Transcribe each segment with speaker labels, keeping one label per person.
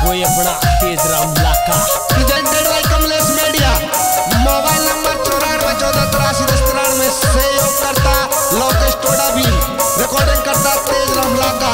Speaker 1: कोई अपना Tej Ram Laka
Speaker 2: presented by Kamlesh media. Mobile number 9414 में सहयोग करता लोकेश टोडा भी, रिकॉर्डिंग करता तेज राम लाका।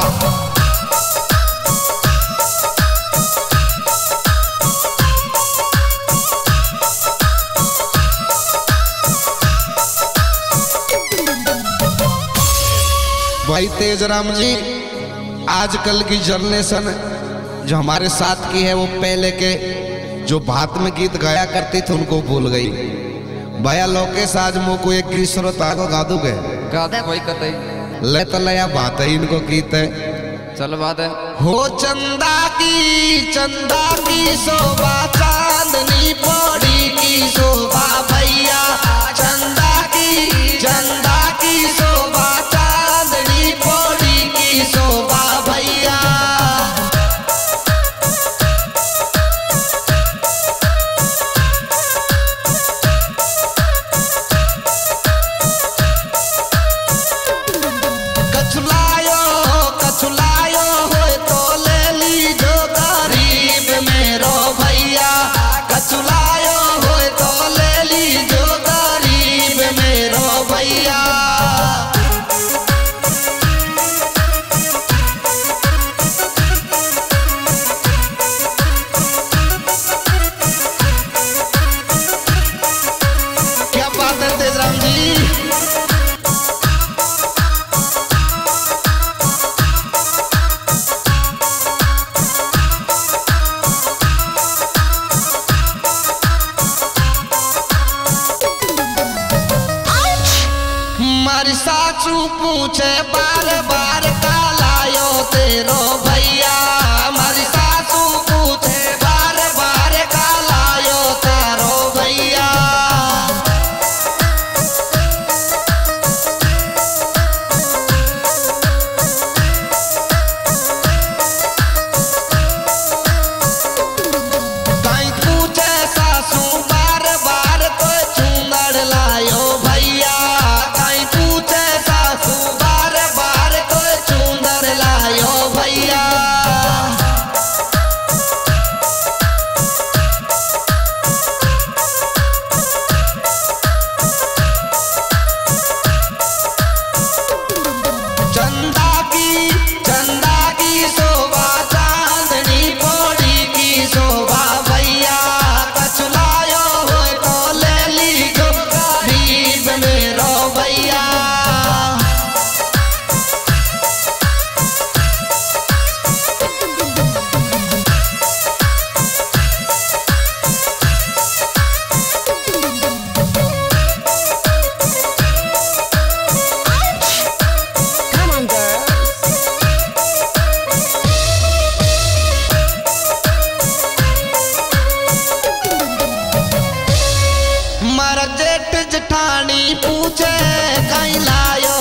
Speaker 2: भाई तेज राम जी, आजकल की जनरेशन जो हमारे साथ की है वो पहले के जो भात में गीत गाया करती थी उनको भूल गई। भैया लोकेश आज मुँह को एक गीत श्रोता को गा दोगे?
Speaker 3: गा दे भाई कतई
Speaker 2: ले तो लया बात है, इनको गीत है।
Speaker 3: चल बात है।
Speaker 2: हो चंदा की शोभा चांदनी पौड़ी की शोभा भैया, चंदा की शोभा चांदनी पौड़ी की शोभा भैया। कछुलायो हो तो ले लीजो गरीब मेरो भैया, कछुलायो हो तो ले लीजो गरीब मेरो भैया। क्या बात है तेज राम जी। हमारी सासू पूछे बार बार कालायो तेरो भैया, हमारी सासू पूछे बार बार कालायो तेरो भैया। कहीं पूछे सासू बार बार तो चुंदड़ लायो भैया, पूछे सासू बार बार तो चुंदर लायो भैया। चंदा की शोभा चांदनी पौड़ी की शोभा भैया, कछुलायो हो तो ले लीजो गरीब मेरो भैया। मारा जेठ जठानी पूछे कहीं लायो